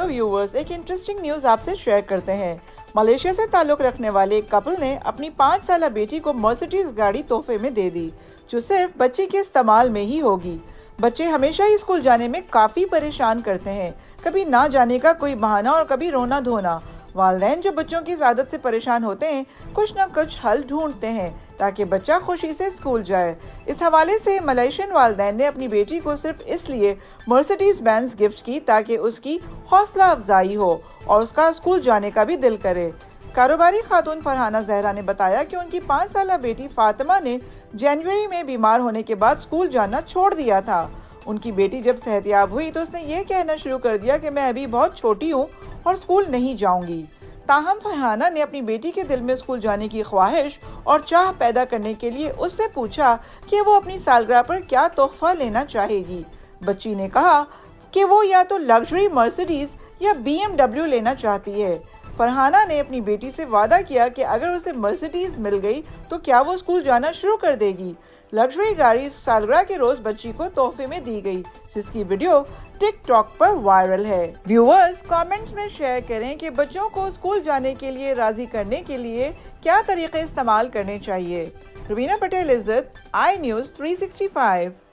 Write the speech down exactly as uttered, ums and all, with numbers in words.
तो व्यूवर्स, एक interesting news आपसे शेयर करते हैं। मलेशिया से ताल्लुक रखने वाले एक कपल ने अपनी पाँच साल बेटी को मर्सिडीज गाड़ी तोहफे में दे दी, जो सिर्फ बच्चे के इस्तेमाल में ही होगी। बच्चे हमेशा ही स्कूल जाने में काफी परेशान करते हैं, कभी ना जाने का कोई बहाना और कभी रोना धोना। वालिदैन जो बच्चों की इस आदत से परेशान होते हैं, कुछ न कुछ हल ढूंढते हैं ताकि बच्चा खुशी से स्कूल जाए। इस हवाले से मलेशियन वालिदैन ने अपनी बेटी को सिर्फ इसलिए मर्सिडीज बेंज गिफ्ट की ताकि उसकी हौसला अफजाई हो और उसका स्कूल जाने का भी दिल करे। कारोबारी खातून फरहाना जहरा ने बताया कि उनकी पाँच साल बेटी फातिमा ने जनवरी में बीमार होने के बाद स्कूल जाना छोड़ दिया था। उनकी बेटी जब सेहतयाब हुई तो उसने ये कहना शुरू कर दिया कि मैं अभी बहुत छोटी हूँ और स्कूल नहीं जाऊंगी। ताहम फरहाना ने अपनी बेटी के दिल में स्कूल जाने की ख्वाहिश और चाह पैदा करने के लिए उससे पूछा कि वो अपनी सालगिरह पर क्या तोहफा लेना चाहेगी। बच्ची ने कहा कि वो या तो लग्जरी मर्सिडीज या बी एम डब्ल्यू लेना चाहती है। फरहाना ने अपनी बेटी से वादा किया कि अगर उसे मर्सिडीज मिल गई तो क्या वो स्कूल जाना शुरू कर देगी। लग्जरी गाड़ी सालगिरह के रोज बच्ची को तोहफे में दी गई, जिसकी वीडियो टिकटॉक पर वायरल है। व्यूअर्स, कमेंट्स में शेयर करें कि बच्चों को स्कूल जाने के लिए राजी करने के लिए क्या तरीके इस्तेमाल करने चाहिए। रुबीना पटेल इज्जत, I news three sixty five.